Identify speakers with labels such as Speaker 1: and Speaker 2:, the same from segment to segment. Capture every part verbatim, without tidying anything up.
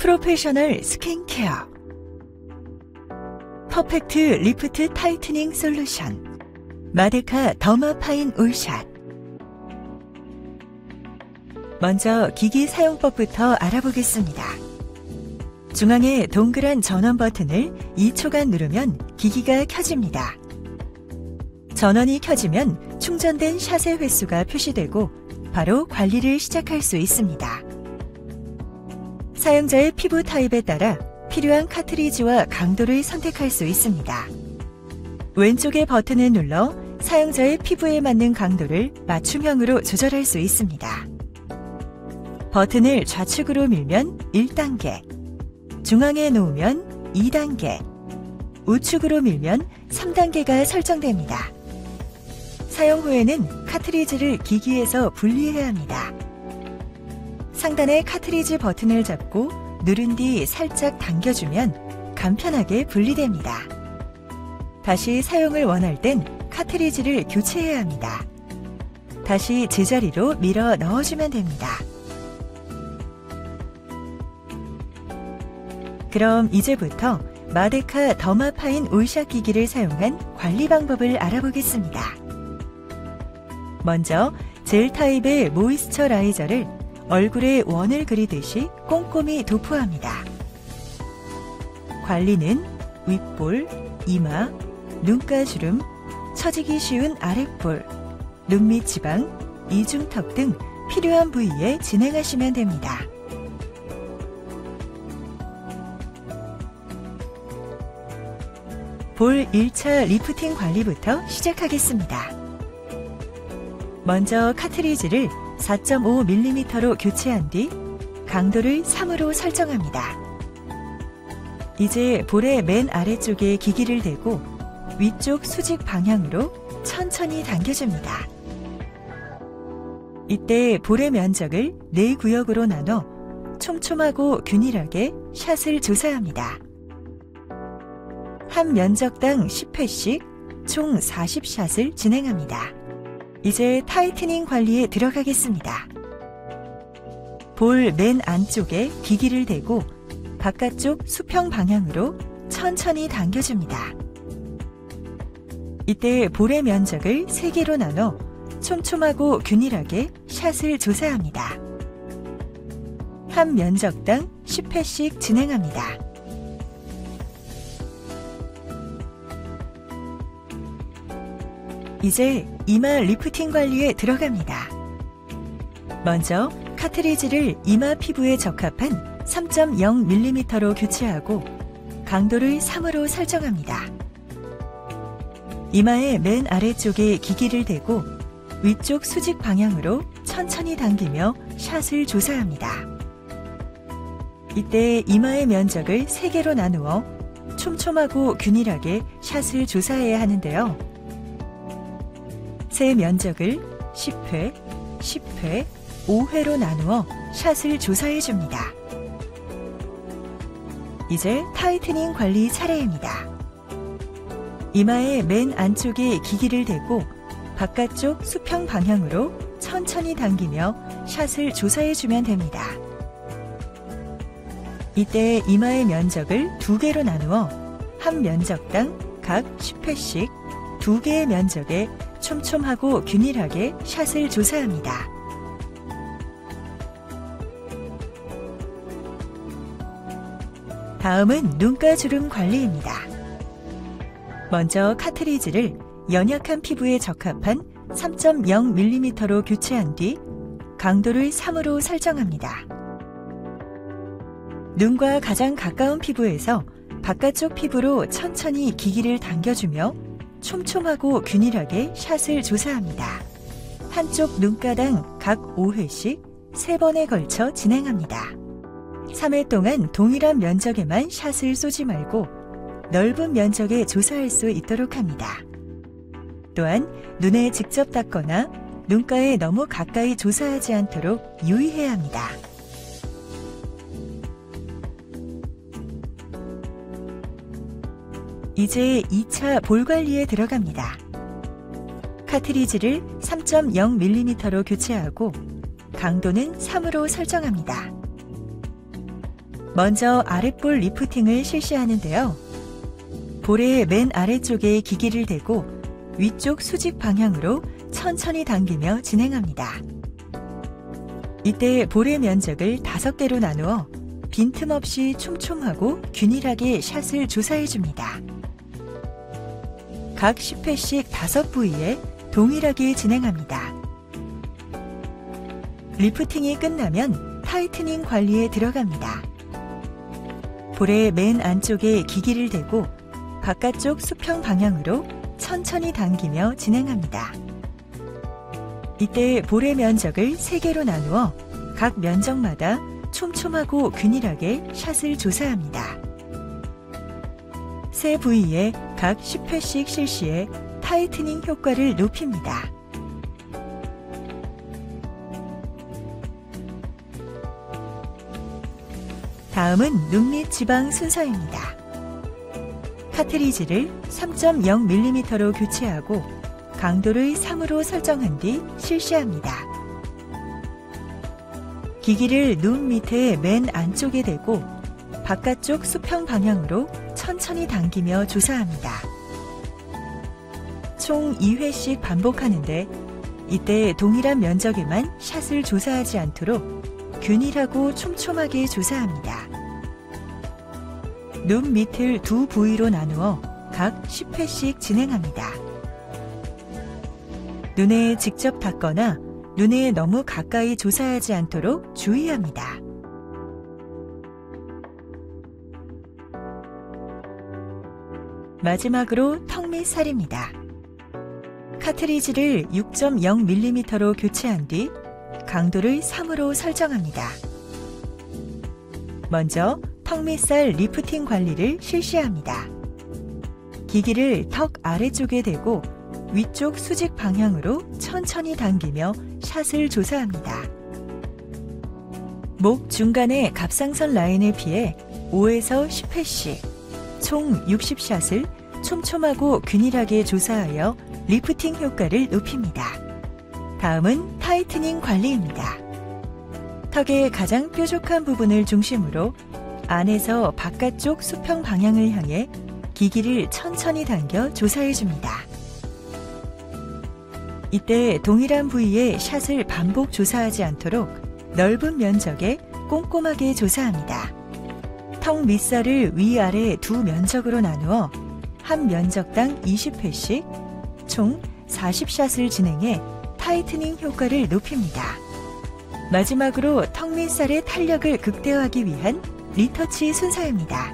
Speaker 1: 프로페셔널 스킨케어 퍼펙트 리프트 타이트닝 솔루션 마데카 더마파인 올샷. 먼저 기기 사용법부터 알아보겠습니다. 중앙에 동그란 전원 버튼을 이 초간 누르면 기기가 켜집니다. 전원이 켜지면 충전된 샷의 횟수가 표시되고 바로 관리를 시작할 수 있습니다. 사용자의 피부 타입에 따라 필요한 카트리지와 강도를 선택할 수 있습니다. 왼쪽의 버튼을 눌러 사용자의 피부에 맞는 강도를 맞춤형으로 조절할 수 있습니다. 버튼을 좌측으로 밀면 일 단계, 중앙에 놓으면 이 단계, 우측으로 밀면 삼 단계가 설정됩니다. 사용 후에는 카트리지를 기기에서 분리해야 합니다. 상단의 카트리지 버튼을 잡고 누른 뒤 살짝 당겨주면 간편하게 분리됩니다. 다시 사용을 원할 땐 카트리지를 교체해야 합니다. 다시 제자리로 밀어 넣어주면 됩니다. 그럼 이제부터 마데카 더마파인 올샷 기기를 사용한 관리 방법을 알아보겠습니다. 먼저 젤 타입의 모이스처라이저를 얼굴에 원을 그리듯이 꼼꼼히 도포합니다. 관리는 윗볼, 이마, 눈가주름, 처지기 쉬운 아랫볼, 눈 밑 지방, 이중턱 등 필요한 부위에 진행하시면 됩니다. 볼 일 차 리프팅 관리부터 시작하겠습니다. 먼저 카트리지를 사 점 오 밀리미터로 교체한 뒤 강도를 삼으로 설정합니다. 이제 볼의 맨 아래쪽에 기기를 대고 위쪽 수직 방향으로 천천히 당겨줍니다. 이때 볼의 면적을 네 구역으로 나눠 촘촘하고 균일하게 샷을 조사합니다. 한 면적당 십 회씩 총 사십 샷을 진행합니다. 이제 타이트닝 관리에 들어가겠습니다. 볼 맨 안쪽에 기기를 대고 바깥쪽 수평 방향으로 천천히 당겨줍니다. 이때 볼의 면적을 세 개로 나눠 촘촘하고 균일하게 샷을 조사합니다. 한 면적당 십 회씩 진행합니다. 이제 이마 리프팅 관리에 들어갑니다. 먼저 카트리지를 이마 피부에 적합한 삼 점 영 밀리미터로 교체하고 강도를 삼으로 설정합니다. 이마의 맨 아래쪽에 기기를 대고 위쪽 수직 방향으로 천천히 당기며 샷을 조사합니다. 이때 이마의 면적을 세 개로 나누어 촘촘하고 균일하게 샷을 조사해야 하는데요. 세 면적을 십 회, 십 회, 오 회로 나누어 샷을 조사해 줍니다. 이제 타이트닝 관리 차례입니다. 이마의 맨 안쪽에 기기를 대고 바깥쪽 수평 방향으로 천천히 당기며 샷을 조사해 주면 됩니다. 이때 이마의 면적을 두 개로 나누어 한 면적당 각 십 회씩 두 개의 면적에 촘촘하고 균일하게 샷을 조사합니다. 다음은 눈가주름 관리입니다. 먼저 카트리지를 연약한 피부에 적합한 삼 점 영 밀리미터로 교체한 뒤 강도를 삼으로 설정합니다. 눈과 가장 가까운 피부에서 바깥쪽 피부로 천천히 기기를 당겨주며 촘촘하고 균일하게 샷을 조사합니다. 한쪽 눈가당 각 오 회씩 세 번에 걸쳐 진행합니다. 삼 회 동안 동일한 면적에만 샷을 쏘지 말고 넓은 면적에 조사할 수 있도록 합니다. 또한 눈에 직접 닿거나 눈가에 너무 가까이 조사하지 않도록 유의해야 합니다. 이제 이 차 볼 관리에 들어갑니다. 카트리지를 삼 점 영 밀리미터로 교체하고 강도는 삼으로 설정합니다. 먼저 아랫볼 리프팅을 실시하는데요. 볼의 맨 아래쪽에 기기를 대고 위쪽 수직 방향으로 천천히 당기며 진행합니다. 이때 볼의 면적을 다섯 개로 나누어 빈틈없이 촘촘하고 균일하게 샷을 조사해줍니다. 각 십 회씩 다섯 부위에 동일하게 진행합니다. 리프팅이 끝나면 타이트닝 관리에 들어갑니다. 볼의 맨 안쪽에 기기를 대고 바깥쪽 수평 방향으로 천천히 당기며 진행합니다. 이때 볼의 면적을 세 개로 나누어 각 면적마다 촘촘하고 균일하게 샷을 조사합니다. 세 부위에 각 십 회씩 실시해 타이트닝 효과를 높입니다. 다음은 눈 밑 지방 순서입니다. 카트리지를 삼 점 영 밀리미터로 교체하고 강도를 삼으로 설정한 뒤 실시합니다. 기기를 눈 밑에 맨 안쪽에 대고 바깥쪽 수평 방향으로 천천히 당기며 조사합니다. 총 이 회씩 반복하는데 이때 동일한 면적에만 샷을 조사하지 않도록 균일하고 촘촘하게 조사합니다. 눈 밑을 두 부위로 나누어 각 십 회씩 진행합니다. 눈에 직접 닿거나 눈에 너무 가까이 조사하지 않도록 주의합니다. 마지막으로 턱 및 살입니다. 카트리지를 육 점 영 밀리미터로 교체한 뒤 강도를 삼으로 설정합니다. 먼저 턱 및 살 리프팅 관리를 실시합니다. 기기를 턱 아래쪽에 대고 위쪽 수직 방향으로 천천히 당기며 샷을 조사합니다. 목 중간의 갑상선 라인을 피해 오에서 십 회씩 총 육십 샷을 촘촘하고 균일하게 조사하여 리프팅 효과를 높입니다. 다음은 타이트닝 관리입니다. 턱의 가장 뾰족한 부분을 중심으로 안에서 바깥쪽 수평 방향을 향해 기기를 천천히 당겨 조사해줍니다. 이때 동일한 부위에 샷을 반복 조사하지 않도록 넓은 면적에 꼼꼼하게 조사합니다. 턱 밑살을 위아래 두 면적으로 나누어 한 면적당 이십 회씩 총 사십 샷을 진행해 타이트닝 효과를 높입니다. 마지막으로 턱 밑살의 탄력을 극대화하기 위한 리터치 순서입니다.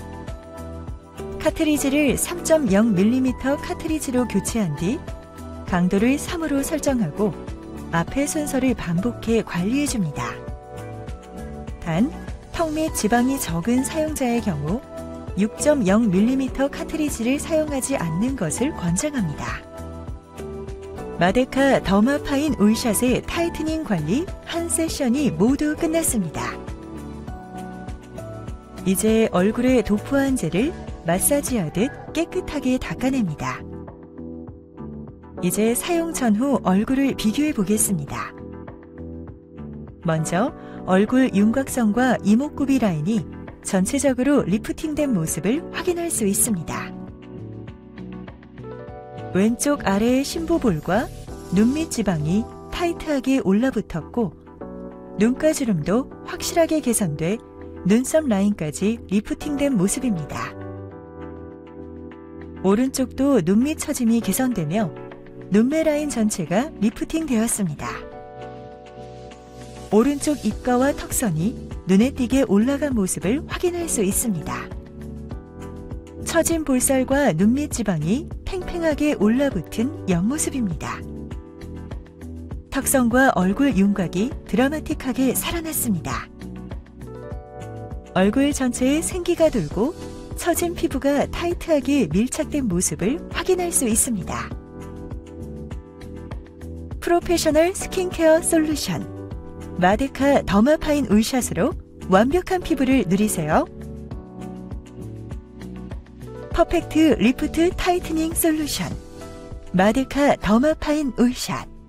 Speaker 1: 카트리지를 삼 점 영 밀리미터 카트리지로 교체한 뒤 강도를 삼으로 설정하고 앞의 순서를 반복해 관리해줍니다. 단, 턱 및 지방이 적은 사용자의 경우 육 점 영 밀리미터 카트리지를 사용하지 않는 것을 권장합니다. 마데카 더마파인 올샷의 타이트닝 관리 한 세션이 모두 끝났습니다. 이제 얼굴에 도포한 젤을 마사지하듯 깨끗하게 닦아냅니다. 이제 사용 전후 얼굴을 비교해 보겠습니다. 먼저 얼굴 윤곽선과 이목구비 라인이 전체적으로 리프팅된 모습을 확인할 수 있습니다. 왼쪽 아래의 심부볼과 눈 밑 지방이 타이트하게 올라붙었고 눈가주름도 확실하게 개선돼 눈썹 라인까지 리프팅된 모습입니다. 오른쪽도 눈 밑 처짐이 개선되며 눈매 라인 전체가 리프팅 되었습니다. 오른쪽 입가와 턱선이 눈에 띄게 올라간 모습을 확인할 수 있습니다. 처진 볼살과 눈 밑 지방이 팽팽하게 올라붙은 옆모습입니다. 턱선과 얼굴 윤곽이 드라마틱하게 살아났습니다. 얼굴 전체에 생기가 돌고 처진 피부가 타이트하게 밀착된 모습을 확인할 수 있습니다. 프로페셔널 스킨케어 솔루션 마데카 더마파인 올샷으로 완벽한 피부를 누리세요. 퍼펙트 리프트 타이트닝 솔루션 마데카 더마파인 올샷.